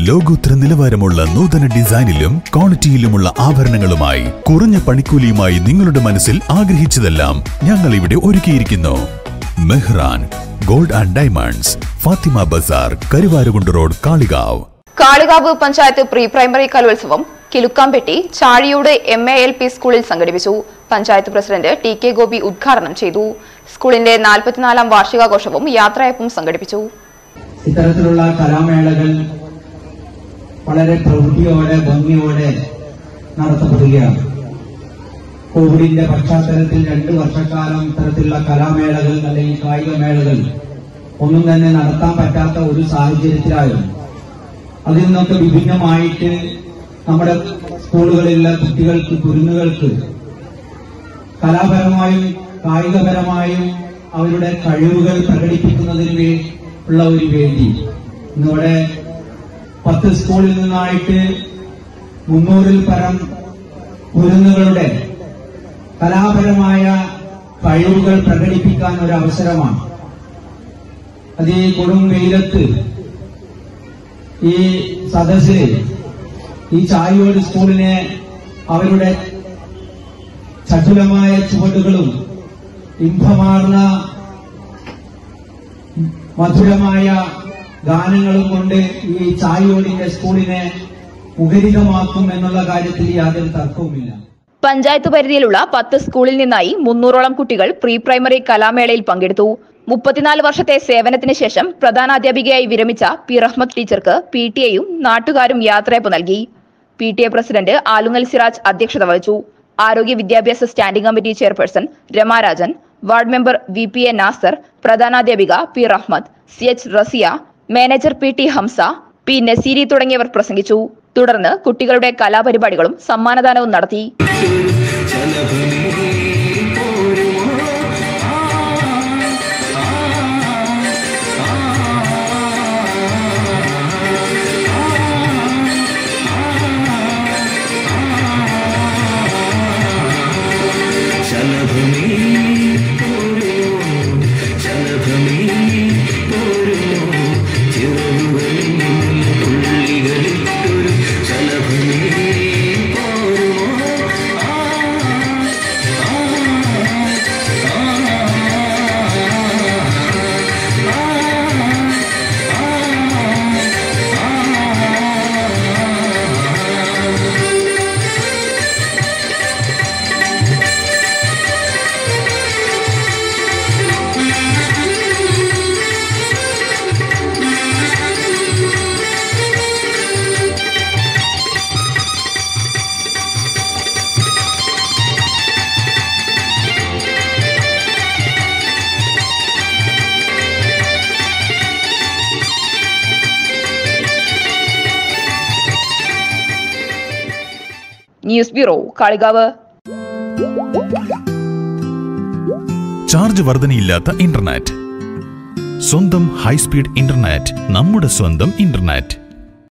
ലോകോത്തര നിലവാരമുള്ള നൂതന ഡിസൈനിലും ക്വാളിറ്റിയിലുമുള്ള ആഭരണങ്ങളുമായി കുറഞ്ഞ പണിക്കൂലിയുമായി നിങ്ങളുടെ മനസ്സിൽ ആഗ്രഹിച്ചതെല്ലാം ഞങ്ങൾ ഇവിടെ ഒരുക്കിയിരിക്കുന്നു. Mehran gold and diamonds, Fathima Bazar, Karuvarakundu road, Kalikavu. Kalikavu panchayat pre primary Kalolsavam Kilukkampetti Chazhiyod MALP സ്കൂളിൽ സംഘടിപ്പിച്ചു. പഞ്ചായത്ത് പ്രസിഡന്റ് TK ഗോപി ഉദ്ഘാടനം ചെയ്തു. സ്കൂളിന്റെ 44ാം വാർഷികാഘോഷവും യാത്രയപ്പും സംഘടിപ്പിച്ചു. ഇത്തരത്തിലുള്ള കലാമേളകൾ വളരെ പ്രൗഢിയോടെ ഭംഗിയോടെ നടത്തപ്പെടുകയാണ്. കോവിഡിന്റെ പശ്ചാത്തലത്തിൽ 2 വർഷക്കാലം ഇത്തരത്തിലുള്ള കലാമേളകൾ അല്ലെങ്കിൽ കായികമേളകൾ ഒന്നും തന്നെ നടത്താൻ പറ്റാത്ത ഒരു സാഹചര്യത്തിലായിരുന്നു. അതിൽ നിന്നൊക്കെ വിഭിന്നമായിട്ട് നമ്മുടെ സ്കൂളുകളിലെ കുട്ടികൾക്ക്, കുരുന്നുകൾക്ക് കലാപരമായും കായികപരമായും അവരുടെ കഴിവുകൾ പ്രകടിപ്പിക്കുന്നതിന് ഉള്ള ഒരു വേദി ഇന്നിവിടെ 10 സ്കൂളിൽ നിന്നായിട്ട് 300-ൽ പരം കുരുന്നുകളുടെ കലാപരമായ കഴിവുകൾ പ്രകടിപ്പിക്കാൻ ഒരു അവസരമാണ്. അത് ഈ കൊടും വെയിലത്ത് ഈ സദസ്സിൽ ഈ ചാഴിയോട് സ്കൂളിനെ അവരുടെ ചടുലമായ ചുവടുകളും ഇമ്പമാർന്ന മധുരമായ ഗാനങ്ങളും കൊണ്ട് ഈ ചാഴിയോടിന്റെ സ്കൂളിനെ മുഖരിതമാക്കും എന്നുള്ള കാര്യത്തിൽ യാതൊരു തർക്കവുമില്ല. പഞ്ചായത്ത് പരിധിയിലുള്ള 10 സ്കൂളിൽ നിന്നായി 300ഓളം കുട്ടികൾ പ്രീ പ്രൈമറി കലാമേളയിൽ പങ്കെടുത്തു. 34 വർഷത്തെ സേവനത്തിന് ശേഷം പ്രധാനാധ്യാപികയായി വിരമിച്ച P. റഹ്മത്ത് ടീച്ചർക്ക് PTA-യും നാട്ടുകാരും യാത്രയപ്പ് നൽകി. PTA പ്രസിഡന്റ് ആലുങ്ങൽ സിറാജ് അധ്യക്ഷത വഹിച്ചു. ആരോഗ്യ വിദ്യാഭ്യാസ standing committee chairperson Ramarajan, ward member VPA Nasar, പ്രധാനാധ്യാപിക P. Rahmath, CH Rasiya, manager PT Hamsa, P. Naseeri തുടങ്ങിയവർ പ്രസംഗിച്ചു. തുടർന്ന് കുട്ടികളുടെ കലാപരിപാടികളും സമ്മാനദാനവും നടത്തി. News bureau, Kalikavu. ചാർജ് വർധനയില്ലാത്ത ഇന്റർനെറ്റ്, സ്വന്തം ഹൈസ്പീഡ് ഇന്റർനെറ്റ്, നമ്മുടെ സ്വന്തം ഇന്റർനെറ്റ്.